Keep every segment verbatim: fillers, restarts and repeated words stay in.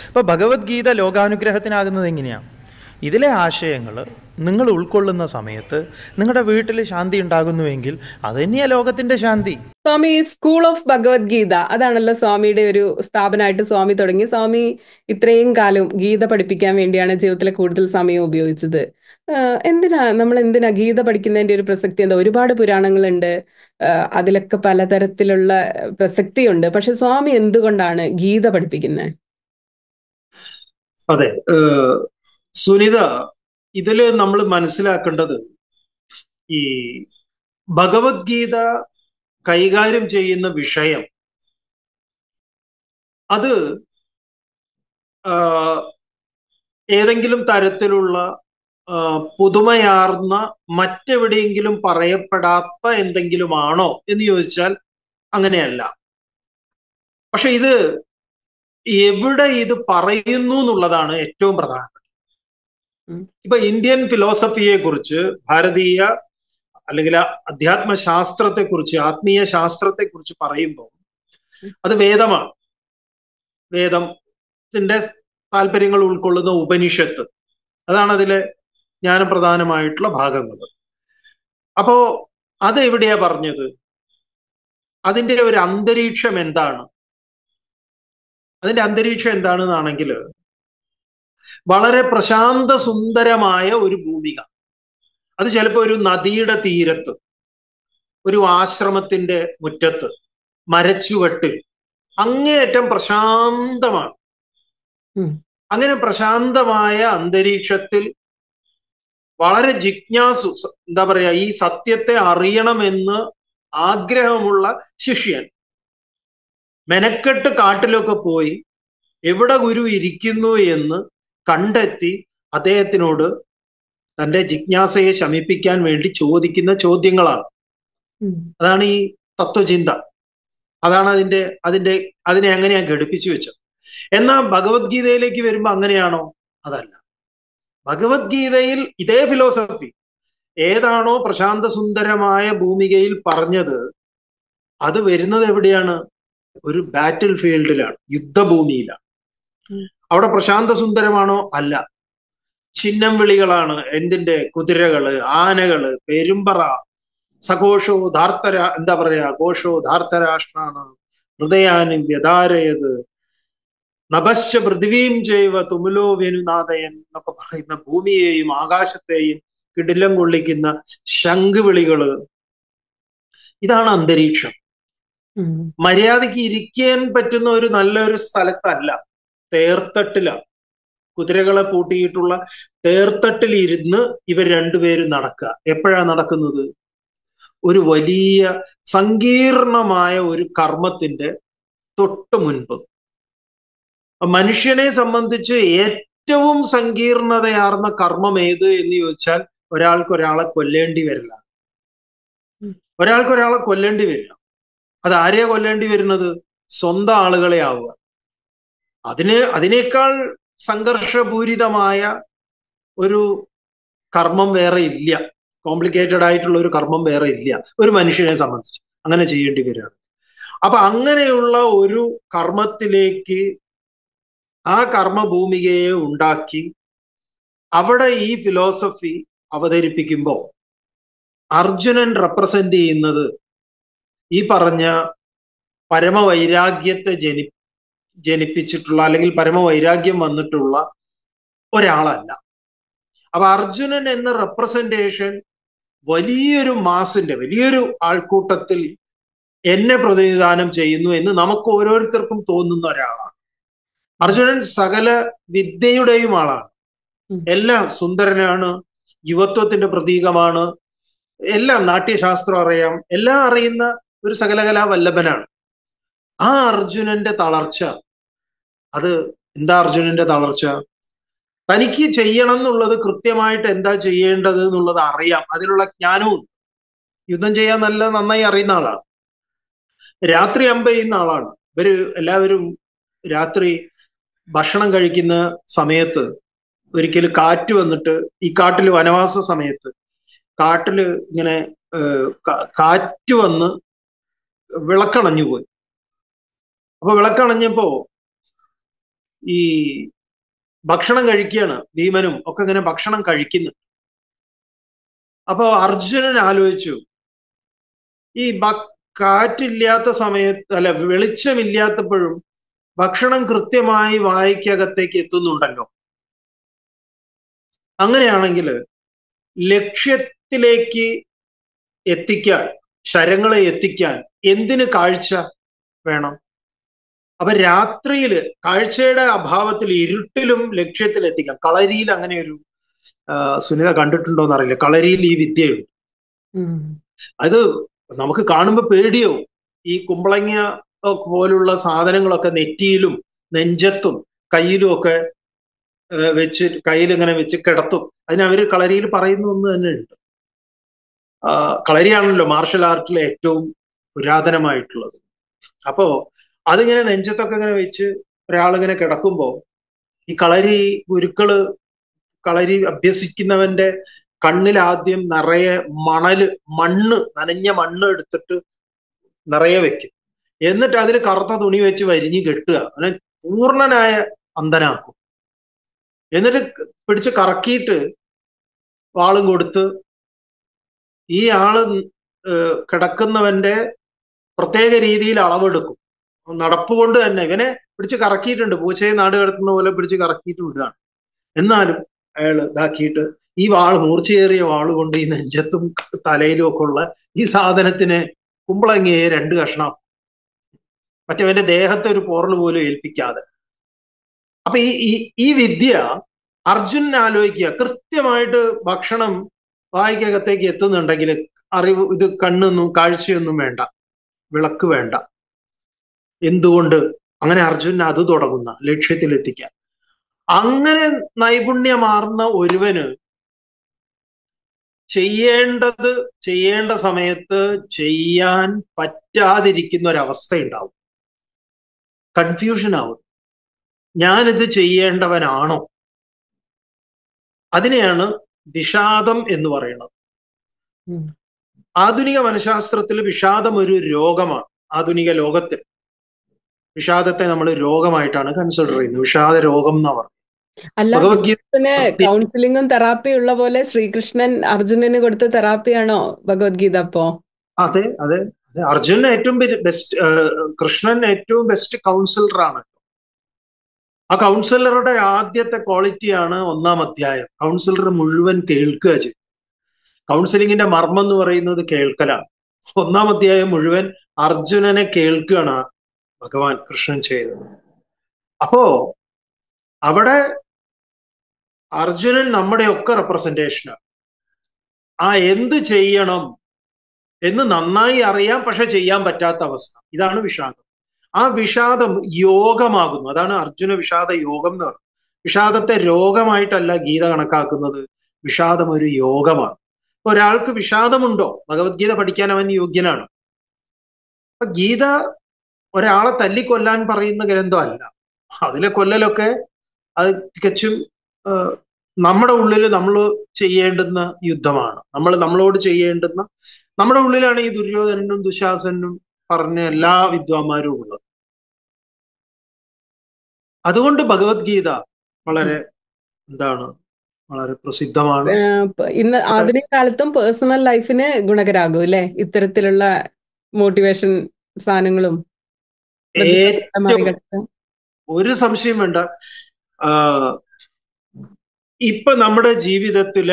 അപ്പോൾ ഭഗവത്ഗീത ലോകാനുഗ്രഹത്തിനാകുന്നത് എങ്ങനെയാണ്? ഇതിലെ ആശയങ്ങൾ നിങ്ങൾ ഉൾക്കൊള്ളുന്ന സമയത്ത് നിങ്ങളുടെ വീട്ടിൽ ശാന്തി ഉണ്ടാകുന്നുവെങ്കിൽ അത് തന്നെയാണ് ലോകത്തിൻ്റെ ശാന്തി. സ്വാമി, സ്കൂൾ ഓഫ് ഭഗവത്ഗീത അതാണല്ലോ സ്വാമിയുടെ ഒരു സ്ഥാപനമായിട്ട് സ്വാമി തുടങ്ങി. സ്വാമി ഇത്രയും കാലം ഗീത പഠിപ്പിക്കാൻ വേണ്ടിയാണ് ജീവിതത്തിലെ കൂടുതൽ സമയം ഉപയോഗിച്ചത്. ആഹ് എന്തിനാ നമ്മൾ എന്തിനാ ഗീത പഠിക്കുന്നതിന്റെ ഒരു പ്രസക്തി എന്താ? ഒരുപാട് പുരാണങ്ങളുണ്ട്, ആഹ് അതിലൊക്കെ പലതരത്തിലുള്ള പ്രസക്തിയുണ്ട്. പക്ഷെ സ്വാമി എന്തുകൊണ്ടാണ് ഗീത പഠിപ്പിക്കുന്നത്? അതെ, സുനിത, ഇതില് നമ്മൾ മനസ്സിലാക്കേണ്ടത് ഈ ഭഗവത്ഗീത കൈകാര്യം ചെയ്യുന്ന വിഷയം അത് ഏതെങ്കിലും തരത്തിലുള്ള പുതുമയാർന്ന മറ്റെവിടെയെങ്കിലും പറയപ്പെടാത്ത എന്തെങ്കിലും ആണോ എന്ന് ചോദിച്ചാൽ അങ്ങനെയല്ല. പക്ഷെ ഇത് എവിടെ ഇത് പറയുന്നു എന്നുള്ളതാണ് ഏറ്റവും പ്രധാനപ്പെട്ടത്. ഇപ്പൊ ഇന്ത്യൻ ഫിലോസഫിയെ കുറിച്ച്, ഭാരതീയ അല്ലെങ്കിൽ അധ്യാത്മ ശാസ്ത്രത്തെ കുറിച്ച്, ആത്മീയ ശാസ്ത്രത്തെ കുറിച്ച് പറയുമ്പോൾ അത് വേദമാണ്. വേദത്തിന്റെ താല്പര്യങ്ങൾ ഉൾക്കൊള്ളുന്ന ഉപനിഷത്ത്, അതാണ് അതിലെ ജ്ഞാനപ്രധാനമായിട്ടുള്ള ഭാഗങ്ങൾ. അപ്പോ അത് എവിടെയാ പറഞ്ഞത്? അതിൻ്റെ ഒരു അന്തരീക്ഷം എന്താണ്? അതിന്റെ അന്തരീക്ഷം എന്താണെന്നാണെങ്കിൽ വളരെ പ്രശാന്ത സുന്ദരമായ ഒരു ഭൂമിക. അത് ചിലപ്പോൾ ഒരു നദിയുടെ തീരത്ത്, ഒരു ആശ്രമത്തിന്റെ മുറ്റത്ത്, മരച്ചുവട്ടിൽ, അങ്ങേയറ്റം പ്രശാന്തമാണ്. അങ്ങനെ പ്രശാന്തമായ അന്തരീക്ഷത്തിൽ വളരെ ജിജ്ഞാസു, എന്താ പറയാ, ഈ സത്യത്തെ അറിയണമെന്ന് ആഗ്രഹമുള്ള ശിഷ്യൻ മെനക്കെട്ട് കാട്ടിലൊക്കെ പോയി എവിടെ ഗുരു ഇരിക്കുന്നു എന്ന് കണ്ടെത്തി അദ്ദേഹത്തിനോട് തൻ്റെ ജിജ്ഞാസയെ ശമിപ്പിക്കാൻ വേണ്ടി ചോദിക്കുന്ന ചോദ്യങ്ങളാണ്. അതാണ് ഈ തത്വചിന്ത. അതാണ് അതിൻ്റെ അതിൻ്റെ അതിനെ അങ്ങനെയാ ഘടിപ്പിച്ചു വെച്ചത്. എന്നാൽ ഭഗവത്ഗീതയിലേക്ക് വരുമ്പോൾ അങ്ങനെയാണോ? അതല്ല. ഭഗവത്ഗീതയിൽ ഇതേ ഫിലോസഫി ഏതാണോ പ്രശാന്ത സുന്ദരമായ ഭൂമികയിൽ പറഞ്ഞത്, അത് വരുന്നത് എവിടെയാണ്? ഒരു ബാറ്റിൽ ഫീൽഡിലാണ്, യുദ്ധഭൂമിയിലാണ്. അവിടെ പ്രശാന്ത സുന്ദരമാണോ? അല്ല. ചിഹ്നം വിളികളാണ്. എന്തിന്റെ? കുതിരകള്, ആനകള്, പെരുമ്പറ, സഘോഷോ ധാർത്തര എന്താ പറയാ ഘോഷോ ധാർത്തരാഷ്ട്രാണ് ഹൃദയാനി വ്യധാരയത് നഭശ്ച പൃഥിവീം ജൈവ തുമുലോ വ്യനുനാഥയൻ എന്നൊക്കെ പറയുന്ന ഭൂമിയെയും ആകാശത്തെയും കിടിലം കൊള്ളിക്കുന്ന ശംഖുവിളികള്. ഇതാണ് അന്തരീക്ഷം. മര്യാദയ്ക്ക് ഇരിക്കാൻ പറ്റുന്ന ഒരു നല്ലൊരു സ്ഥലത്തല്ല, തേർത്തട്ടിലാണ്. കുതിരകളെ പൂട്ടിയിട്ടുള്ള തേർത്തട്ടിൽ ഇരുന്ന് ഇവർ രണ്ടുപേരും നടക്കുക. എപ്പോഴാണ് നടക്കുന്നത്? ഒരു വലിയ സങ്കീർണമായ ഒരു കർമ്മത്തിന്റെ തൊട്ട് മുൻപ്. മനുഷ്യനെ സംബന്ധിച്ച് ഏറ്റവും സങ്കീർണതയാർന്ന കർമ്മം ഏത് എന്ന് ചോദിച്ചാൽ ഒരാൾക്ക് ഒരാളെ കൊല്ലേണ്ടി വരില്ല. ഒരാൾക്ക് ഒരാളെ കൊല്ലേണ്ടി വരില്ല. അത് ആരെയാ കൊല്ലേണ്ടി വരുന്നത്? സ്വന്തം ആളുകളെ ആവുക. അതിന് അതിനേക്കാൾ സംഘർഷപൂരിതമായ ഒരു കർമ്മം വേറെ ഇല്ല. കോംപ്ലിക്കേറ്റഡ് ആയിട്ടുള്ള ഒരു കർമ്മം വേറെ ഇല്ല ഒരു മനുഷ്യനെ സംബന്ധിച്ച് അങ്ങനെ ചെയ്യേണ്ടി വരികയാണ്. അപ്പൊ അങ്ങനെയുള്ള ഒരു കർമ്മത്തിലേക്ക് ആ കർമ്മഭൂമികയെ ഉണ്ടാക്കി അവിടെ ഈ ഫിലോസഫി അവതരിപ്പിക്കുമ്പോൾ അർജുനൻ റെപ്രസെന്റ് ചെയ്യുന്നത് ഈ പറഞ്ഞ പരമവൈരാഗ്യത്തെ ജനി ജനിപ്പിച്ചിട്ടുള്ള അല്ലെങ്കിൽ പരമവൈരാഗ്യം വന്നിട്ടുള്ള ഒരാളല്ല. അപ്പൊ അർജുനൻ എന്ന റെപ്രസെന്റേഷൻ വലിയൊരു മാസിന്റെ, വലിയൊരു ആൾക്കൂട്ടത്തിൽ എന്നെ പ്രതിനിധാനം ചെയ്യുന്നു എന്ന് നമുക്ക് ഓരോരുത്തർക്കും തോന്നുന്ന ഒരാളാണ് അർജുനൻ. സകല വിദ്യയുടെയും ആളാണ്. എല്ലാം സുന്ദരനാണ്, യുവത്വത്തിന്റെ പ്രതീകമാണ്, എല്ലാം നാട്യശാസ്ത്രം അറിയാം, എല്ലാം അറിയുന്ന ഒരു സകലകലാ വല്ലഭനാണ്. ആ അർജുനന്റെ തളർച്ച, അത് എന്താ അർജുനന്റെ തളർച്ച? തനിക്ക് ചെയ്യണം എന്നുള്ളത് കൃത്യമായിട്ട് എന്താ ചെയ്യേണ്ടത് എന്നുള്ളത് അറിയാം, അതിനുള്ള ജ്ഞാനവും. യുദ്ധം ചെയ്യാൻ നല്ല നന്നായി അറിയുന്ന ആളാണ്. രാത്രി അമ്പ ചെയ്യുന്ന ആളാണ്. ഇവര് എല്ലാവരും രാത്രി ഭക്ഷണം കഴിക്കുന്ന സമയത്ത് ഒരിക്കലും കാറ്റ് വന്നിട്ട്, ഈ കാട്ടില് വനവാസ സമയത്ത് കാട്ടില് ഇങ്ങനെ കാറ്റ് വന്ന് വിളക്കണഞ്ഞു പോയി. അപ്പൊ വിളക്കണഞ്ഞപ്പോ ഈ ഭക്ഷണം കഴിക്കുകയാണ്, ഭീമനും ഒക്കെ ഇങ്ങനെ ഭക്ഷണം കഴിക്കുന്നു. അപ്പോ അർജുനൻ ആലോചിച്ചു, ഈ കാറ്റില്ലാത്ത സമയത്ത് അല്ല വെളിച്ചമില്ലാത്തപ്പോഴും ഭക്ഷണം കൃത്യമായി വായ്ക്കകത്തേക്ക് എത്തുന്നുണ്ടല്ലോ. അങ്ങനെയാണെങ്കിൽ ലക്ഷ്യത്തിലേക്ക് എത്തിക്കാൻ, ശരങ്ങളെ എത്തിക്കാൻ എന്തിന് കാഴ്ച വേണം? അപ്പൊ രാത്രിയിൽ കാഴ്ചയുടെ അഭാവത്തിൽ ഇരുട്ടിലും ലക്ഷ്യത്തിൽ എത്തിക്കാം. കളരിയിൽ അങ്ങനെ ഒരു സുനിത കണ്ടിട്ടുണ്ടോ എന്നറിയില്ല. കളരിയിൽ ഈ വിദ്യയുണ്ട്. അത് നമുക്ക് കാണുമ്പോൾ പേടിയാവും. ഈ കുമ്പളങ്ങ പോലുള്ള സാധനങ്ങളൊക്കെ നെറ്റിയിലും നെഞ്ചത്തും കയ്യിലും ഒക്കെ വെച്ച് കയ്യിലിങ്ങനെ വെച്ച് കിടത്തും. അതിന് അവര് കളരിയിൽ പറയുന്ന ഒന്ന് തന്നെ ഉണ്ട്. കളരിയാണല്ലോ മാർഷൽ ആർട്ടിലെ ഏറ്റവും പുരാതനമായിട്ടുള്ളത്. അപ്പോ അതിങ്ങനെ നെഞ്ചത്തൊക്കെ ഇങ്ങനെ വെച്ച് ഒരാളിങ്ങനെ കിടക്കുമ്പോ ഈ കളരി ഗുരുക്കള് കളരി അഭ്യസിക്കുന്നവന്റെ കണ്ണിൽ ആദ്യം നിറയെ മണല് മണ്ണ് നനഞ്ഞ മണ്ണ് എടുത്തിട്ട് നിറയെ വെക്കും. എന്നിട്ട് അതിൽ കറുത്ത തുണി വെച്ച് വരിഞ്ഞ് കെട്ടുക, അങ്ങനെ പൂർണ്ണനായ അന്ധനാക്കും. എന്നിട്ട് പിടിച്ച് കറക്കിയിട്ട് വാളും കൊടുത്ത് ഈ ആള് കിടക്കുന്നവന്റെ പ്രത്യേക രീതിയിൽ അളവെടുക്കും. നടപ്പ് കൊണ്ട് തന്നെ ഇവനെ പിടിച്ച് കറക്കിയിട്ടുണ്ട്, പൂച്ചയെ നാട് കിടത്തുന്ന പോലെ പിടിച്ച് കറക്കിയിട്ട് വിടുകയാണ്. എന്നാലും അയാൾ ഇതാക്കിയിട്ട് ഈ വാള് മൂർച്ചയേറിയ വാള് കൊണ്ട് ഈ നെഞ്ചത്തും തലയിലും ഒക്കെ ഉള്ള ഈ സാധനത്തിനെ കുമ്പളങ്ങയെ രണ്ട് കഷ്ണം, മറ്റവന്റെ ദേഹത്തെ ഒരു പോറൽ പോലും ഏൽപ്പിക്കാതെ. അപ്പൊ ഈ ഈ വിദ്യ അർജുനൻ ആലോചിക്കുക, കൃത്യമായിട്ട് ഭക്ഷണം വായ്ക്കകത്തേക്ക് എത്തുന്നുണ്ടെങ്കിൽ അറിവ് ഇത് കണ്ണൊന്നും കാഴ്ചയൊന്നും വേണ്ട, വിളക്ക് വേണ്ട. എന്തുകൊണ്ട്? അങ്ങനെ അർജുനൻ അത് തുടങ്ങുന്ന ലക്ഷ്യത്തിലെത്തിക്കാൻ. അങ്ങനെ നൈപുണ്യമാർന്ന ഒരുവന് ചെയ്യേണ്ടത് ചെയ്യേണ്ട സമയത്ത് ചെയ്യാൻ പറ്റാതിരിക്കുന്ന ഒരവസ്ഥ ഉണ്ടാവും. കൺഫ്യൂഷൻ ആവും. ഞാനിത് ചെയ്യേണ്ടവനാണോ? അതിനെയാണ് വിഷാദം എന്ന് പറയുന്നത്. ആധുനിക മനഃശാസ്ത്രത്തിൽ വിഷാദം ഒരു രോഗമാണ്. ആധുനിക ലോകത്തിൽ വിഷാദത്തെ നമ്മൾ രോഗമായിട്ടാണ് കൺസിഡർ ചെയ്യുന്നത്. വിഷാദ രോഗം എന്നാ പറയുന്നത്. ഭഗവത്ഗീതന് കൗൺസിലിംഗും തെറാപ്പി ഉള്ള പോലെ ശ്രീകൃഷ്ണൻ അർജുനന് കൊടുത്ത തെറാപ്പിയാണോ ഭഗവത്ഗീത അപ്പോ? അതെ അതെ അതെ. അർജുനൻ ഏറ്റവും ബെസ്റ്റ്, കൃഷ്ണൻ ഏറ്റവും ബെസ്റ്റ് കൗൺസിലറാണ്. ആ കൗൺസിലറുടെ ആദ്യത്തെ ക്വാളിറ്റിയാണ് ഒന്നാം അധ്യായം. കൗൺസിലർ മുഴുവൻ കേൾക്കുക ചെയ്യും. കൗൺസിലിങ്ങിന്റെ മർമ്മം എന്ന് പറയുന്നത് കേൾക്കലാണ്. ഒന്നാം അധ്യായം മുഴുവൻ അർജുനനെ കേൾക്കുകയാണ് ഭഗവാൻ കൃഷ്ണൻ ചെയ്തത്. അപ്പോ അവിടെ അർജുനൻ നമ്മുടെ ഒക്കെ റെപ്രസെന്റേഷനാണ്. ആ എന്ത് ചെയ്യണം എന്ന് നന്നായി അറിയാം, പക്ഷെ ചെയ്യാൻ പറ്റാത്ത അവസ്ഥ. ഇതാണ് വിഷാദം. ആ വിഷാദം യോഗമാകുന്നു. അതാണ് അർജുന വിഷാദ യോഗം എന്ന് പറയുന്നത്. വിഷാദത്തെ രോഗമായിട്ടല്ല ഗീത കണക്കാക്കുന്നത്. വിഷാദം ഒരു യോഗമാണ്. ഒരാൾക്ക് വിഷാദമുണ്ടോ, ഭഗവത്ഗീത പഠിക്കാൻ അവൻ യോഗ്യനാണ്. അപ്പൊ ഗീത ഒരാളെ തല്ലിക്കൊല്ലാൻ പറയുന്ന ഗ്രന്ഥമല്ല. അതിലെ കൊല്ലലൊക്കെ അത് തികച്ചും നമ്മുടെ ഉള്ളിൽ നമ്മൾ ചെയ്യേണ്ടുന്ന യുദ്ധമാണ്. നമ്മൾ നമ്മളോട് ചെയ്യേണ്ടുന്ന, നമ്മുടെ ഉള്ളിലാണ് ഈ ദുര്യോധനനും ദുശാസനും പറഞ്ഞ എല്ലാ വിദ്വാന്മാരും ഉള്ളത്. അതുകൊണ്ട് ഭഗവത്ഗീത വളരെ എന്താണ് വളരെ പ്രസിദ്ധമാണ്. ഇന്ന് ആധുനിക കാലത്തും പേഴ്സണൽ ലൈഫിന് ഗുണകരാകും അല്ലെ ഇത്തരത്തിലുള്ള മോട്ടിവേഷൻ സാധനങ്ങളും? ഒരു സംശയം വേണ്ട. ഇപ്പൊ നമ്മുടെ ജീവിതത്തിലെ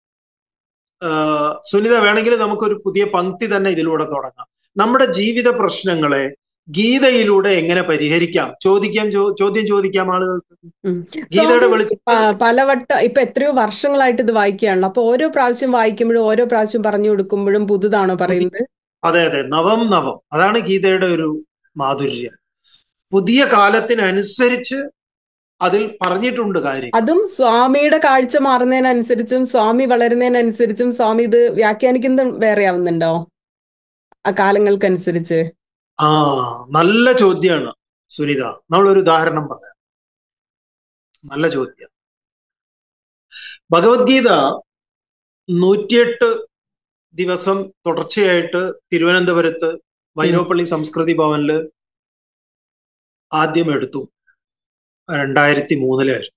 സുനിത വേണമെങ്കിൽ നമുക്കൊരു പുതിയ പങ്ക്തി തന്നെ ഇതിലൂടെ തുടങ്ങാം. നമ്മുടെ ജീവിത പ്രശ്നങ്ങളെ ഗീതയിലൂടെ എങ്ങനെ പരിഹരിക്കാം? ചോദിക്കാം, ചോദ്യം ചോദിക്കാം ആളുകൾക്ക്. ഗീതയുടെ പലവട്ടം ഇപ്പൊ എത്രയോ വർഷങ്ങളായിട്ട് ഇത് വായിക്കുകയാണല്ലോ. അപ്പൊ ഓരോ പ്രാവശ്യം വായിക്കുമ്പോഴും ഓരോ പ്രാവശ്യം പറഞ്ഞു കൊടുക്കുമ്പോഴും പുതുതാണോ പറയുന്നത്? അതെ അതെ, നവം നവം. അതാണ് ഗീതയുടെ ഒരു മാധുര്യം. പുതിയ കാലത്തിനനുസരിച്ച് അതിൽ പറഞ്ഞിട്ടുണ്ട് കാര്യം. അതും സ്വാമിയുടെ കാഴ്ച മാറുന്നതിനനുസരിച്ചും സ്വാമി വളരുന്നതിനനുസരിച്ചും സ്വാമി ഇത് വ്യാഖ്യാനിക്കുന്നത് വേറെ ആവുന്നുണ്ടോ ആ കാലങ്ങൾക്കനുസരിച്ച്? ആ നല്ല ചോദ്യമാണ് സുനിത. നമ്മളൊരു ഉദാഹരണം പറയാം. നല്ല ചോദ്യം. ഭഗവത്ഗീത നൂറ്റിയെട്ട് ദിവസം തുടർച്ചയായിട്ട് തിരുവനന്തപുരത്ത് വൈരോപ്പള്ളി സംസ്കൃതി ഭവനില് ആദ്യം എടുത്തു. രണ്ടായിരത്തി മൂന്നിലായിരുന്നു.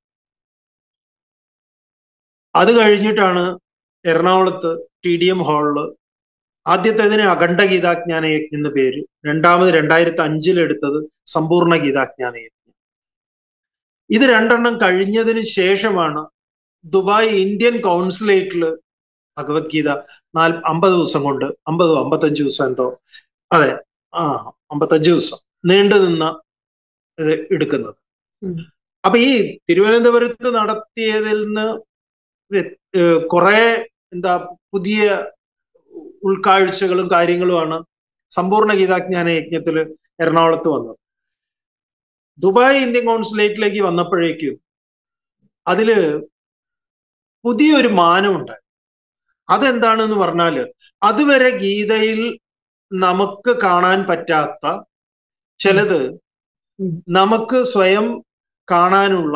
അത് കഴിഞ്ഞിട്ടാണ് എറണാകുളത്ത് ടി ഡി എം ഹാളില് ആദ്യത്തേതിന് അഖണ്ഡ ഗീതാജ്ഞാന യജ്ഞം എന്ന പേര്, രണ്ടാമത് രണ്ടായിരത്തി അഞ്ചിൽ എടുത്തത് സമ്പൂർണ്ണ ഗീതാജ്ഞാന യജ്ഞം. ഇത് രണ്ടെണ്ണം കഴിഞ്ഞതിന് ശേഷമാണ് ദുബായ് ഇന്ത്യൻ കൗൺസിലേറ്റിൽ ഭഗവത്ഗീത നാല് അമ്പത് ദിവസം കൊണ്ട് അമ്പതോ അമ്പത്തഞ്ച് ദിവസം എന്തോ അതെ ആ അമ്പത്തഞ്ച് ദിവസം നീണ്ടു നിന്ന ഇത് എടുക്കുന്നത്. അപ്പൊ ഈ തിരുവനന്തപുരത്ത് നടത്തിയതിൽ നിന്ന് കുറെ എന്താ പുതിയ ഉൾക്കാഴ്ചകളും കാര്യങ്ങളുമാണ് സമ്പൂർണ്ണ ഗീതാജ്ഞാന യജ്ഞത്തിൽ എറണാകുളത്ത് വന്നത്. ദുബായ് ഇന്ത്യൻ കൗൺസിലേറ്റിലേക്ക് വന്നപ്പോഴേക്കും അതില് പുതിയൊരു മാനം ഉണ്ടായി. അതെന്താണെന്ന് പറഞ്ഞാല് അതുവരെ ഗീതയിൽ നമുക്ക് കാണാൻ പറ്റാത്ത ചിലത് നമുക്ക് സ്വയം കാണാനുള്ള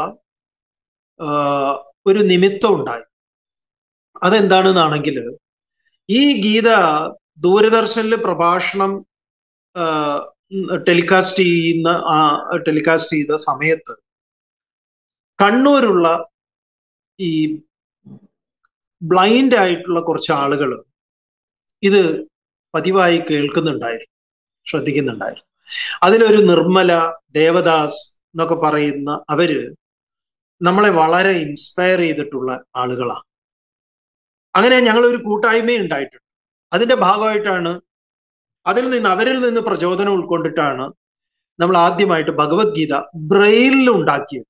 ഒരു നിമിത്തം ഉണ്ടായി. അതെന്താണെന്നാണെങ്കിൽ ഈ ഗീത ദൂരദർശനിൽ പ്രഭാഷണം ടെലികാസ്റ്റ് ചെയ്യുന്ന ആ ടെലികാസ്റ്റ് ചെയ്ത സമയത്ത് കണ്ണൂരുള്ള ഈ ബ്ലൈൻഡ് ആയിട്ടുള്ള കുറച്ച് ആളുകൾ ഇത് പതിവായി കേൾക്കുന്നുണ്ടായിരുന്നു, ശ്രദ്ധിക്കുന്നുണ്ടായിരുന്നു. അതിലൊരു നിർമ്മല, ദേവദാസ് എന്നൊക്കെ പറയുന്ന അവര് നമ്മളെ വളരെ ഇൻസ്പയർ ചെയ്തിട്ടുള്ള ആളുകളാണ്. അങ്ങനെ ഞങ്ങൾ ഒരു കൂട്ടായ്മ ഉണ്ടായിട്ടുണ്ട്. അതിന്റെ ഭാഗമായിട്ടാണ് അതിൽ നിന്ന് അവരിൽ നിന്ന് പ്രചോദനം ഉൾക്കൊണ്ടിട്ടാണ് നമ്മൾ ആദ്യമായിട്ട് ഭഗവത്ഗീത ബ്രെയിലിൽ ഉണ്ടാക്കിയത്.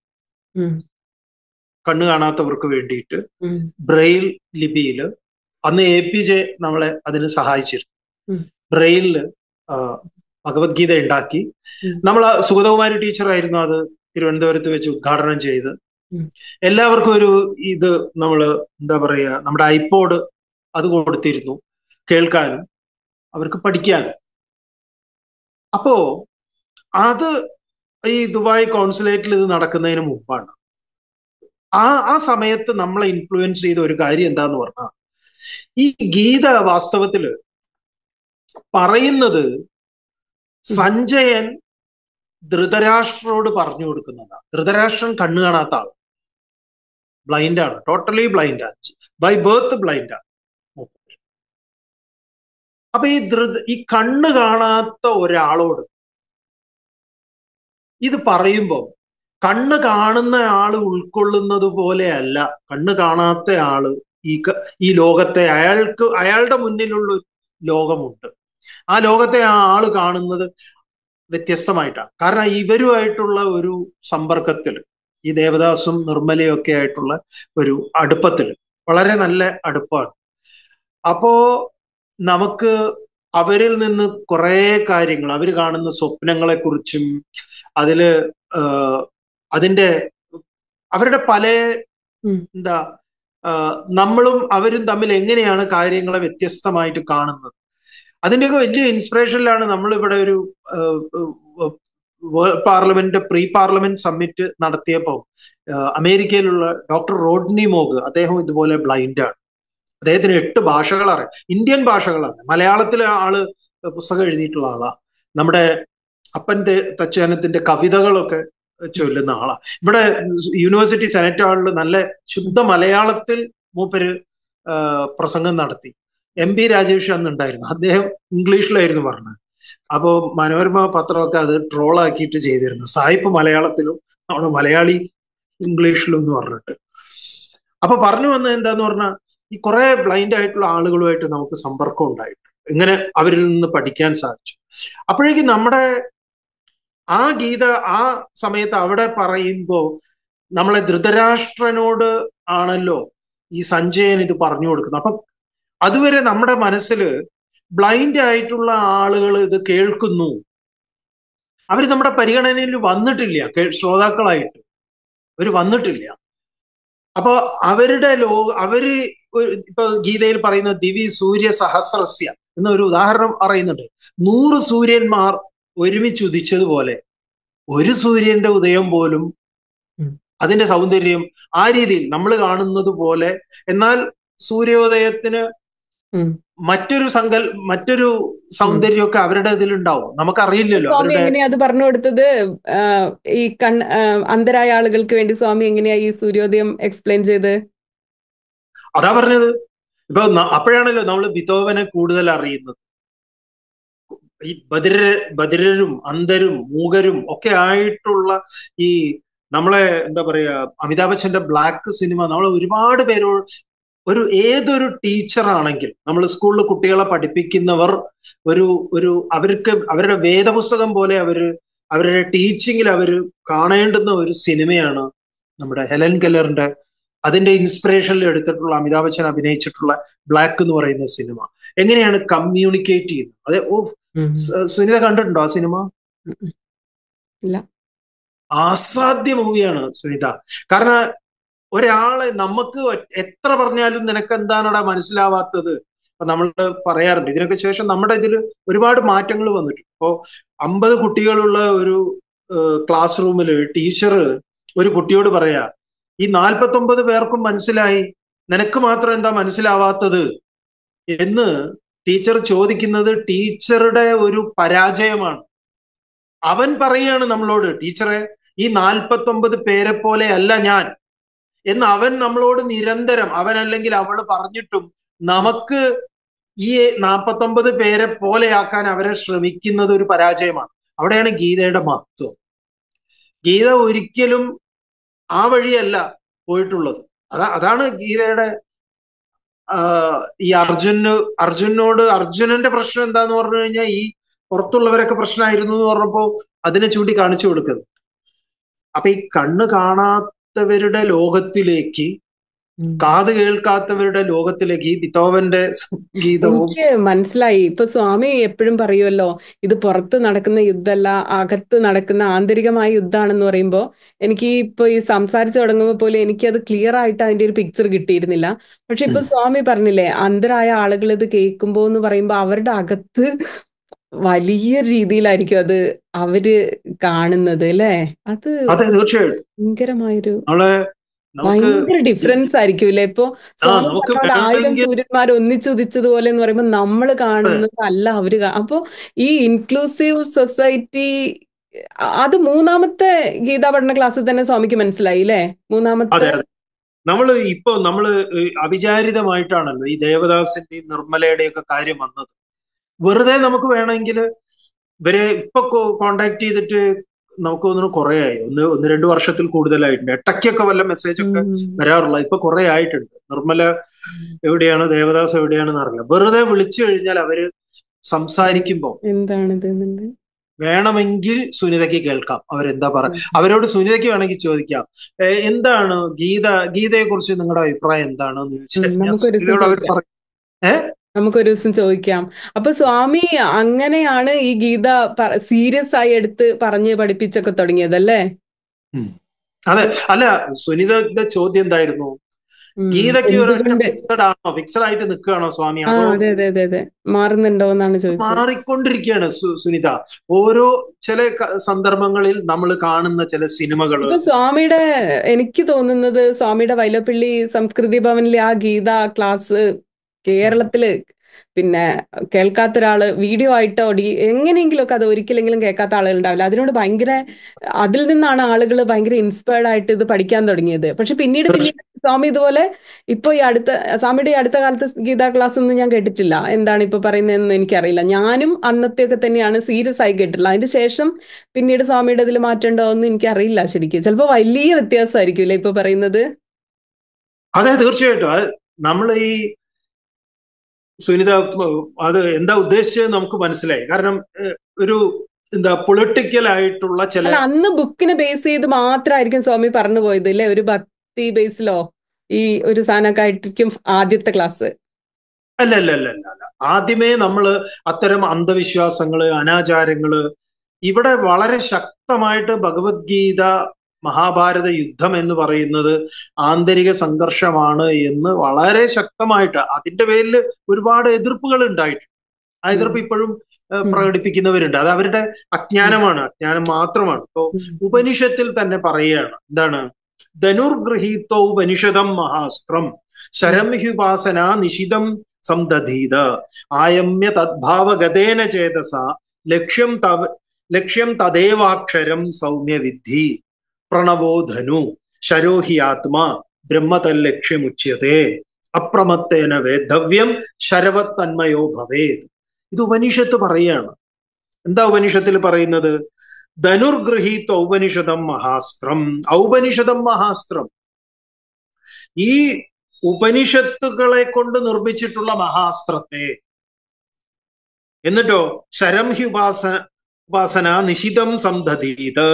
കണ്ണു കാണാത്തവർക്ക് വേണ്ടിയിട്ട് ബ്രെയിൽ ലിപിയിൽ അന്ന് എ പി ജെ നമ്മളെ അതിന് സഹായിച്ചിരുന്നു. ബ്രെയിലില് ഭഗവത്ഗീത ഉണ്ടാക്കി നമ്മൾ സുഗതകുമാരി ടീച്ചറായിരുന്നു അത് തിരുവനന്തപുരത്ത് വെച്ച് ഉദ്ഘാടനം ചെയ്ത് എല്ലാവർക്കും ഒരു ഇത് നമ്മള് എന്താ പറയാ നമ്മുടെ ഐപോഡ് അത് കൊടുത്തിരുന്നു കേൾക്കാനും അവർക്ക് പഠിക്കാനും. അപ്പോ അത് ഈ ദുബായ് കോൺസുലേറ്റിൽ ഇത് നടക്കുന്നതിന് മുമ്പാണ്. ആ ആ സമയത്ത് നമ്മളെ ഇൻഫ്ലുവൻസ് ചെയ്ത ഒരു കാര്യം എന്താന്ന് പറഞ്ഞാൽ ഈ ഗീത വാസ്തവത്തില് പറയുന്നത് സഞ്ജയൻ ധൃതരാഷ്ട്രോട് പറഞ്ഞു കൊടുക്കുന്നതാണ്. ധൃതരാഷ്ട്രൻ കണ്ണു കാണാത്ത ആൾ, ബ്ലൈൻഡാണ്, ടോട്ടലി ബ്ലൈൻഡാണ്, ബൈ ബേർത്ത് ബ്ലൈൻഡാണ്. അപ്പൊ ഈ ധൃത ഈ കണ്ണ് കാണാത്ത ഒരാളോട് ഇത് പറയുമ്പോൾ കണ്ണ് കാണുന്ന ആള് ഉൾക്കൊള്ളുന്നത് പോലെയല്ല കണ്ണ് കാണാത്ത ആള് ഈ ഈ ലോകത്തെ അയാൾക്ക് അയാളുടെ മുന്നിലുള്ള ഒരു ലോകമുണ്ട്. ആ ലോകത്തെ ആ ആള് കാണുന്നത് വ്യത്യസ്തമായിട്ടാണ്. കാരണം ഇവരുമായിട്ടുള്ള ഒരു സമ്പർക്കത്തിൽ ഈ ദേവദാസും നിർമ്മലയും ഒക്കെ ആയിട്ടുള്ള ഒരു അടുപ്പത്തിൽ വളരെ നല്ല അടുപ്പമാണ്. അപ്പോ നമുക്ക് അവരിൽ നിന്ന് കുറെ കാര്യങ്ങൾ, അവർ കാണുന്ന സ്വപ്നങ്ങളെ കുറിച്ചും അതില് അതിന്റെ അവരുടെ പല എന്താ നമ്മളും അവരും തമ്മിൽ എങ്ങനെയാണ് കാര്യങ്ങളെ വ്യത്യസ്തമായിട്ട് കാണുന്നത്, അതിൻ്റെയൊക്കെ വലിയ ഇൻസ്പിറേഷനിലാണ് നമ്മളിവിടെ ഒരു world parliament pre parliament summit നടത്തിയപ്പോൾ അമേരിക്കയിലുള്ള ഡോക്ടർ റോഡ്നി മോഗ്, അദ്ദേഹം ഇതുപോലെ ബ്ലൈൻഡാണ്. അദ്ദേഹത്തിന് എട്ട് ഭാഷകൾ അറിയാം, ഇന്ത്യൻ ഭാഷകളാണ്. മലയാളത്തിലെ ആള് പുസ്തകം എഴുതിയിട്ടുള്ള ആളാ. നമ്മുടെ അപ്പൻ തച്ചുയാനത്തിന്റെ കവിതകളൊക്കെ ചൊല്ലുന്ന ആളാ. ഇവിടെ യൂണിവേഴ്സിറ്റി സെനറ്റ് ഹാളിൽ നല്ല ശുദ്ധ മലയാളത്തിൽ മൂപ്പര് പ്രസംഗം നടത്തി. എം പി രാജേഷ് അന്നുണ്ടായിരുന്നു, അദ്ദേഹം ഇംഗ്ലീഷിലായിരുന്നു പറഞ്ഞത്. അപ്പോ മനോരമ പത്രമൊക്കെ അത് ട്രോളാക്കിയിട്ട് ചെയ്തിരുന്നു, സായിപ്പ് മലയാളത്തിലും നമ്മുടെ മലയാളി ഇംഗ്ലീഷിലും എന്ന് പറഞ്ഞിട്ട്. അപ്പൊ പറഞ്ഞു വന്നത് എന്താന്ന് പറഞ്ഞാൽ ഈ കുറെ ബ്ലൈൻഡ് ആയിട്ടുള്ള ആളുകളുമായിട്ട് നമുക്ക് സമ്പർക്കം ഉണ്ടായിട്ട് ഇങ്ങനെ അവരിൽ നിന്ന് പഠിക്കാൻ സാധിച്ചു. അപ്പോഴേക്കും നമ്മുടെ ആ ഗീത ആ സമയത്ത് അവിടെ പറയുമ്പോ നമ്മളെ ധൃതരാഷ്ട്രനോട് ആണല്ലോ ഈ സഞ്ജയൻ ഇത് പറഞ്ഞു കൊടുക്കുന്നത്. അപ്പൊ അതുവരെ നമ്മുടെ മനസ്സിൽ ബ്ലൈൻഡ് ആയിട്ടുള്ള ആളുകൾ ഇത് കേൾക്കുന്നു, അവർ നമ്മുടെ പരിഗണനയിൽ വന്നിട്ടില്ല, ശ്രോതാക്കളായിട്ട് അവർ വന്നിട്ടില്ല. അപ്പൊ അവരുടെ ലോക അവര് ഇപ്പൊ ഗീതയിൽ പറയുന്ന ദിവി സൂര്യ സഹസ്രസ്യ എന്നൊരു ഉദാഹരണം പറയുന്നുണ്ട്. നൂറ് സൂര്യന്മാർ ഒരുമിച്ച് ഉദിച്ചതുപോലെ ഒരു സൂര്യന്റെ ഉദയം പോലും അതിന്റെ സൗന്ദര്യം ആ രീതിയിൽ നമ്മൾ കാണുന്നത് പോലെ, എന്നാൽ സൂര്യോദയത്തിന് ഉം. മറ്റൊരു സങ്കൽ മറ്റൊരു സൗന്ദര്യമൊക്കെ അവരുടെ ഇതിലുണ്ടാവും, നമുക്കറിയില്ലല്ലോ സ്വാമി അവരുടെ. എങ്ങനെയാ അത് പറഞ്ഞു കൊടുത്തത്? ആ, ഈ കൺ ആ, അന്ധരായ ആളുകൾക്ക് വേണ്ടി സ്വാമി എങ്ങനെയാ ഈ സൂര്യോദയം എക്സ്പ്ലെയിൻ ചെയ്ത്? അതാ പറഞ്ഞത്. ഇപ്പൊ ന- അപ്പോഴാണല്ലോ നമ്മൾ ബിതോവനെ കൂടുതൽ അറിയുന്നത്. ഈ ബദിര ബദിരരും അന്ധരും മൂകരും ഒക്കെ ആയിട്ടുള്ള ഈ നമ്മളെ എന്താ പറയാ അമിതാഭ് ബച്ചന്റെ ബ്ലാക്ക് സിനിമ നമ്മളെ ഒരുപാട് പേരോട്, ഒരു ഏതൊരു ടീച്ചറാണെങ്കിൽ, നമ്മൾ സ്കൂളിൽ കുട്ടികളെ പഠിപ്പിക്കുന്നവർ ഒരു ഒരു അവർക്ക് അവരുടെ വേദപുസ്തകം പോലെ അവര് അവരുടെ ടീച്ചിങ്ങിൽ അവർ കാണേണ്ടുന്ന ഒരു സിനിമയാണ് നമ്മുടെ ഹെലൻ കെല്ലറിന്റെ, അതിന്റെ ഇൻസ്പിറേഷനിൽ എടുത്തിട്ടുള്ള അമിതാഭ് ബച്ചൻ അഭിനയിച്ചിട്ടുള്ള ബ്ലാക്ക് എന്ന് പറയുന്ന സിനിമ. എങ്ങനെയാണ് കമ്മ്യൂണിക്കേറ്റ് ചെയ്യുന്നത്? അതെ. ഓ, ഉം. സ- സുനിത കണ്ടിട്ടുണ്ടോ ആ സിനിമ? ഉം. ഇല്ല. അസാധ്യ മൂവിയാണ് സുനിത. കാരണം ഒരാളെ നമുക്ക് ഒ- എത്ര പറഞ്ഞാലും നിനക്ക് എന്താണടാ മനസ്സിലാവാത്തത്. ഇപ്പൊ നമ്മൾ പറയാറുണ്ട്. ഇതിനൊക്കെ ശേഷം നമ്മുടെ ഇതിൽ ഒരുപാട് മാറ്റങ്ങൾ വന്നിട്ടുണ്ട്. ഇപ്പോ അമ്പത് കുട്ടികളുള്ള ഒരു ക്ലാസ് റൂമിൽ ടീച്ചർ ഒരു കുട്ടിയോട് പറയാ, ഈ നാൽപ്പത്തി ഒമ്പത് പേർക്കും മനസ്സിലായി, നിനക്ക് മാത്രം എന്താ മനസ്സിലാവാത്തത് എന്ന് ടീച്ചർ ചോദിക്കുന്നത് ടീച്ചറുടെ ഒരു പരാജയമാണ്. അവൻ പറയാണ് നമ്മളോട്, ടീച്ചറെ ഈ നാൽപ്പത്തി ഒമ്പത് പേരെ പോലെ അല്ല ഞാൻ എന്ന് അവൻ നമ്മളോട് നിരന്തരം, അവൻ അല്ലെങ്കിൽ അവള് പറഞ്ഞിട്ടും നമുക്ക് ഈ നാൽപ്പത്തി ഒമ്പത് പേരെ പോലെയാക്കാൻ അവരെ ശ്രമിക്കുന്നത് ഒരു പരാജയമാണ്. അവിടെയാണ് ഗീതയുടെ മഹത്വം. ഗീത ഒരിക്കലും ആ വഴിയല്ല പോയിട്ടുള്ളത്. അതാ അതാണ് ഗീതയുടെ ആ, ഈ അർജുന് അർജുനോട് അർജുനന്റെ പ്രശ്നം എന്താന്ന് പറഞ്ഞു കഴിഞ്ഞാൽ ഈ പുറത്തുള്ളവരൊക്കെ പ്രശ്നമായിരുന്നു എന്ന് പറഞ്ഞപ്പോ അതിനെ ചൂണ്ടി കാണിച്ചു കൊടുക്കുന്നത്. അപ്പൊ ഈ കണ്ണ് കാണാത്തവരുടെ ലോകത്തിലേക്ക്, ഉം. കാത് കേൾക്കാത്തവരുടെ ലോകത്തിലേക്ക് ഈ ബിതോവന്റെ സംഗീതവും എനിക്ക് മനസ്സിലായി. ഇപ്പൊ സ്വാമി എപ്പോഴും പറയുമല്ലോ, ഇത് പുറത്ത് നടക്കുന്ന യുദ്ധമല്ല, അകത്ത് നടക്കുന്ന ആന്തരികമായ യുദ്ധമാണെന്ന് പറയുമ്പോ എനിക്ക് ഇപ്പൊ ഈ സംസാരിച്ചു തുടങ്ങുമ്പോൾ പോലും എനിക്കത് ക്ലിയർ ആയിട്ട് അതിന്റെ ഒരു പിക്ചർ കിട്ടിയിരുന്നില്ല. പക്ഷെ ഇപ്പൊ ഉം. സ്വാമി പറഞ്ഞില്ലേ, അന്ധരായ ആളുകൾ ഇത് കേൾക്കുമ്പോ എന്ന് പറയുമ്പോ അവരുടെ അകത്ത് വലിയ രീതിയിലായിരിക്കും അത് അവര് കാണുന്നത് അല്ലേ? അത് അതെ, തീർച്ചയായിട്ടും. ഭയങ്കരമായൊരു നമ്മളെ നമുക്ക് ഭയങ്കര ഡിഫറൻസ് ആയിരിക്കും ഇല്ലേ? ഇപ്പൊ ആ സ്വാമി നമുക്ക് പറഞ്ഞ പോലെ ആയിരം വേണമെങ്കിൽ സൂര്യന്മാർ ഒന്നിച്ചുദിച്ചതുപോലെ എന്ന് പറയുമ്പോൾ നമ്മൾ അതെ കാണുന്നത് അല്ല അവര് കാ- അപ്പൊ ഈ ഇൻക്ലൂസീവ് സൊസൈറ്റി, അത് മൂന്നാമത്തെ ഗീതാ പഠന ക്ലാസ്സിൽ തന്നെ സ്വാമിക്ക് മനസ്സിലായി അല്ലേ? മൂന്നാമത്തെ. അതെ അതെ നമ്മള് ഇപ്പൊ നമ്മള് ഈ അവിചാരിതമായിട്ടാണല്ലോ ഈ ദേവദാസിന്റെയും നിർമ്മലയുടെയും ഒക്കെ കാര്യം വന്നത്. വെറുതെ നമുക്ക് വേണമെങ്കിൽ ഇവരെ ഇപ്പൊ കോണ്ടാക്ട് ചെയ്തിട്ട് നമുക്ക് തോന്നുന്നു കുറെ ആയി, ഒന്ന് ഒന്ന് രണ്ട് വർഷത്തിൽ കൂടുതലായിട്ടുണ്ട്. ഇടയ്ക്കൊക്കെ വല്ല മെസ്സേജ് ഒക്കെ ഉം. വരാറുള്ള, ഇപ്പൊ കുറെ ആയിട്ടുണ്ട്. നിർമ്മല എവിടെയാണ്, ദേവദാസ് എവിടെയാണെന്ന് അറിയില്ല. വെറുതെ വിളിച്ചു കഴിഞ്ഞാൽ അവര് സംസാരിക്കുമ്പോ എന്താണിത് എന്നുണ്ട്. വേണമെങ്കിൽ സുനിതയ്ക്ക് കേൾക്കാം അവരെന്താ പറ അവരോട് സുനിതയ്ക്ക് വേണമെങ്കിൽ ചോദിക്കാം, "ഏ, എന്താണ് ഗീത ഗീതയെ കുറിച്ച് നിങ്ങളുടെ അഭിപ്രായം എന്താണെന്ന് ചോദിച്ചു ഉം, കഴിഞ്ഞാൽ നമുക്കൊരു ദിവസം സുനിതയോട് അവർ ചോദിക്കാം. പറയും. ഏഹ് നമുക്കൊരു ദിവസം ചോദിക്കാം. അപ്പൊ സ്വാമി അങ്ങനെയാണ് ഈ ഗീത സീരിയസ് ആയി എടുത്ത് പറഞ്ഞ് പഠിപ്പിച്ചൊക്കെ തുടങ്ങിയതല്ലേ? ഉം. അതെ. അല്ല, സുനിതയുടെ ചോദ്യം എന്തായിരുന്നു? ഉം. ഗീതയ്ക്ക് ഒരൊറ്റ എന്തുകൊണ്ട്? ഫിക്സഡ് ആണോ, ഫിക്സഡ് ആയിട്ട് നിൽക്കുകയാണോ സ്വാമി, ആ, അതോ അതെ അതെ അതെ അതെ മാറുന്നുണ്ടോ എന്നാണ് ചോദിച്ചത്. മാറിക്കൊണ്ടിരിക്കുകയാണ് സു- സുനിത? ഓരോ ചില ക- സന്ദർഭങ്ങളിൽ നമ്മൾ കാണുന്ന ചില സിനിമകള്. ഇപ്പൊ സ്വാമിയുടെ, എനിക്ക് തോന്നുന്നത് സ്വാമിയുടെ വൈലപ്പള്ളി സംസ്കൃതി ഭവനിലെ ആ ഗീത ക്ലാസ് കേരളത്തില് പിന്നെ കേൾക്കാത്ത ഒരാള് വീഡിയോ ആയിട്ടോ ഡി എങ്ങനെയെങ്കിലും ഒക്കെ അത് ഒരിക്കലെങ്കിലും കേൾക്കാത്ത ആളുകൾ ഉണ്ടാവില്ല. അതിനോട് ഭയങ്കര, അതിൽ നിന്നാണ് ആളുകൾ ഭയങ്കര ഇൻസ്പയർഡ് ആയിട്ട് ഇത് പഠിക്കാൻ തുടങ്ങിയത്. പക്ഷെ പിന്നീട് പിന്നീട് സ്വാമി ഇതുപോലെ ഇപ്പൊ ഈ അടുത്ത സ്വാമിയുടെ ഈ അടുത്ത കാലത്ത് ഗീതാ ക്ലാസ് ഒന്നും ഞാൻ കേട്ടിട്ടില്ല. എന്താണ് ഇപ്പൊ പറയുന്നതെന്ന് എനിക്കറിയില്ല. ഞാനും അന്നത്തെയൊക്കെ തന്നെയാണ് സീരിയസ് ആയി കേട്ടിട്ടുള്ളത്. അതിന് ശേഷം പിന്നീട് സ്വാമിയുടെ ഇതിൽ മാറ്റം ഉണ്ടോ എന്ന് എനിക്കറിയില്ല ശരിക്കും. ചിലപ്പോ വലിയ വ്യത്യാസമായിരിക്കും അല്ലേ ഇപ്പൊ പറയുന്നത്? അതെ, തീർച്ചയായിട്ടും. അത് നമ്മൾ ഈ സുനിത അത് എന്താ ഉദ്ദേശിച്ചത് നമുക്ക് മനസ്സിലായി. കാരണം ഏഹ്, ഒരു എന്താ പൊളിറ്റിക്കൽ ആയിട്ടുള്ള ചില, അല്ല, അന്ന് ബുക്കിനെ ബേസ് ചെയ്ത് മാത്രമായിരിക്കും സ്വാമി പറഞ്ഞു പോയത് അല്ലേ? ഒരു ഭക്തി ബേസിലോ ഈ ഒരു സാധനമൊക്കെ ആയിരിക്കും ആദ്യത്തെ ക്ലാസ്. അല്ല അല്ല അല്ല അല്ല അല്ല ആദ്യമേ നമ്മൾ അത്തരം അന്ധവിശ്വാസങ്ങള്, അനാചാരങ്ങള്, ഇവിടെ വളരെ ശക്തമായിട്ട് ഭഗവത്ഗീത, മഹാഭാരത യുദ്ധം എന്ന് പറയുന്നത് ആന്തരിക സംഘർഷമാണ് എന്ന് വളരെ ശക്തമായിട്ട്, അതിന്റെ പേരിൽ ഒരുപാട് എതിർപ്പുകൾ ഉണ്ടായിട്ടുണ്ട്. ആ എതിർപ്പ് ഇപ്പോഴും ഏഹ്, ഉം. പ്രകടിപ്പിക്കുന്നവരുണ്ട്. അത് അവരുടെ അജ്ഞാനമാണ്, അജ്ഞാനം മാത്രമാണ്. ഇപ്പോ ഉം. ഉപനിഷത്തിൽ തന്നെ പറയുകയാണ്, എന്താണ്? ധനുർഗൃഹീതോ ഉപനിഷദം മഹാസ്ത്രം ശരം ഹ്യുപാസന നിശിതം സംദധീത ആയമ്യ തദ്ഭാവഗതേന ചേതസ ലക്ഷ്യം തവ ലക്ഷ്യം തദേവാക്ഷരം സൗമ്യ വിദ്ധി പ്രണവോ ധനു ശരോഹി ആത്മാ ബ്രഹ്മതല്ലക്ഷ്യമുച്യത്തെ അപ്രമത്തേന വേദ്ധവ്യം ശരവത് തന്മയോ ഭവേത്. ഇത് ഉപനിഷത്ത് പറയാണ്. എന്താ ഉപനിഷത്തിൽ പറയുന്നത്? ധനുർഗൃഹീത് ഔപനിഷദം മഹാസ്ത്രം. ഔപനിഷദം മഹാസ്ത്രം, ഈ ഉപനിഷത്തുകളെ കൊണ്ട് നിർമ്മിച്ചിട്ടുള്ള മഹാസ്ത്രത്തെ, എന്നിട്ടോ ശരം ഹി ഉപാസന ഉപാസന നിശിതം സംദധീത്,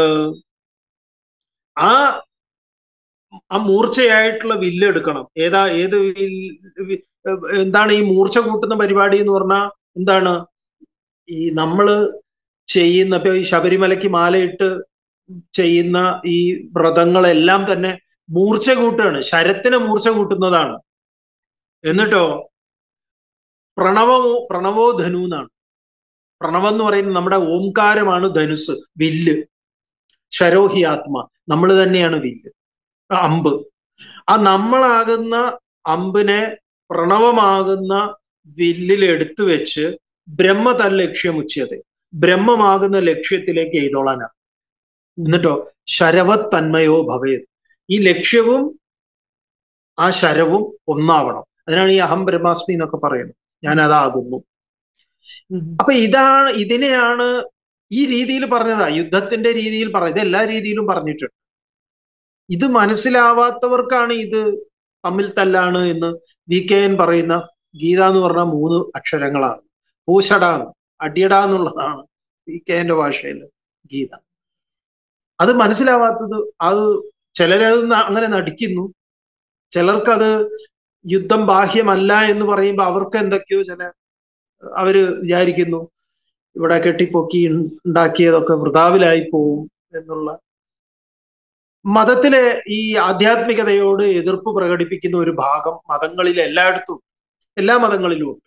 ആ ആ മൂർച്ചയായിട്ടുള്ള വില്ലെടുക്കണം. ഏതാ ഏത് വില്ല്? എന്താണ് ഈ മൂർച്ച കൂട്ടുന്ന പരിപാടി എന്ന് പറഞ്ഞാൽ എന്താണ്? ഈ നമ്മള് ചെയ്യുന്ന ഇപ്പൊ ഈ ശബരിമലയ്ക്ക് മാലയിട്ട് ചെയ്യുന്ന ഈ വ്രതങ്ങളെല്ലാം തന്നെ മൂർച്ച കൂട്ടുകയാണ്, ശരത്തിനെ മൂർച്ച കൂട്ടുന്നതാണ്. എന്നിട്ടോ പ്രണവമോ പ്രണവോ ധനു എന്നാണ്. പ്രണവം എന്ന് പറയുന്നത് നമ്മുടെ ഓംകാരമാണ് ധനുസ്, വില്ല്. ശരോഹി ആത്മ, നമ്മൾ തന്നെയാണ് വില്ല്, അമ്പ്. ആ നമ്മളാകുന്ന അമ്പിനെ പ്രണവമാകുന്ന വില്ലിൽ എടുത്തു വെച്ച് ബ്രഹ്മതൽ ലക്ഷ്യമുച്യത, ബ്രഹ്മമാകുന്ന ലക്ഷ്യത്തിലേക്ക് എഴുതോളാനാണ്. എന്നിട്ടോ ശരവത് തന്മയോ ഭവേത്, ഈ ലക്ഷ്യവും ആ ശരവും ഒന്നാവണം. അതിനാണ് ഈ അഹം ബ്രഹ്മാസ്മി എന്നൊക്കെ പറയുന്നത്, ഞാൻ അതാകുന്നു. അപ്പൊ ഇതാണ്, ഇതിനെയാണ് ഈ രീതിയിൽ പറഞ്ഞതാ, യുദ്ധത്തിന്റെ രീതിയിൽ പറഞ്ഞത്. ഇത് എല്ലാ രീതിയിലും പറഞ്ഞിട്ടുണ്ട്. ഇത് മനസ്സിലാവാത്തവർക്കാണ് ഇത് തമ്മിൽ തല്ലാണ് എന്ന് വി കെ എൻ പറയുന്ന. ഗീത എന്ന് പറഞ്ഞ മൂന്ന് അക്ഷരങ്ങളാണ്. പൂശട, അടിയട എന്നുള്ളതാണ് വി കെ എൻ്റെ ഭാഷയിൽ ഗീത. അത് മനസ്സിലാവാത്തത്, അത് ചിലരത് അങ്ങനെ നടിക്കുന്നു. ചിലർക്കത് യുദ്ധം ബാഹ്യമല്ല എന്ന് പറയുമ്പോൾ അവർക്ക് എന്തൊക്കെയോ ചില അവര് വിചാരിക്കുന്നു ഇവിടെ കെട്ടിപ്പൊക്കി ഉണ്ടാക്കിയതൊക്കെ വൃഥാവിലായി പോവും എന്നുള്ള. മതത്തിലെ ഈ ആധ്യാത്മികതയോട് എതിർപ്പ് പ്രകടിപ്പിക്കുന്ന ഒരു ഭാഗം മതങ്ങളിൽ എല്ലായിടത്തും, എല്ലാ മതങ്ങളിലും ഉണ്ട്.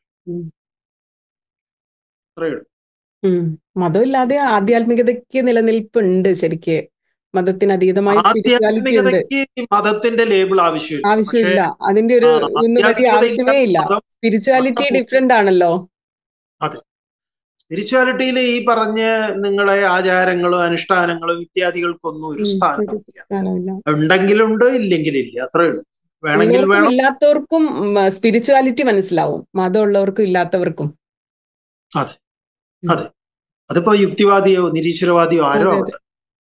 അത്രയേ ഉള്ളൂ. മതമില്ലാതെ ആധ്യാത്മികതയ്ക്ക് നിലനിൽപ്പുണ്ട്. ശരിക്ക് മതത്തിന് അതീതമായി ആധ്യാത്മികതയ്ക്ക് മതത്തിന്റെ ലേബിൾ ആവശ്യമില്ല. ആവശ്യമില്ല, അതിന്റെ ഒരു ഉന്നതി ആവശ്യമേ ഇല്ല. സ്പിരിച്വാലിറ്റി ഡിഫറെന്റ് ആണല്ലോ. അതെ, സ്പിരിച്വാലിറ്റിയിൽ ഈ പറഞ്ഞ നിങ്ങളെ ആചാരങ്ങളും അനുഷ്ഠാനങ്ങളും ഇത്യാദികൾക്കൊന്നും ഒരു സ്ഥാനമില്ല. ഉണ്ടെങ്കിലുണ്ട്, ഇല്ലെങ്കിലില്ല, അത്രേ ഉള്ളൂ. വേണമെങ്കിൽ വേണം. ഇല്ലാത്തവർക്കും സ്പിരിച്വാലിറ്റി മനസ്സിലാവും, മതമുള്ളവർക്കും ഇല്ലാത്തവർക്കും. അതെ അതെ, അതിപ്പോ യുക്തിവാദിയോ നിരീശ്വരവാദിയോ ആരോ ആവട്ടെ,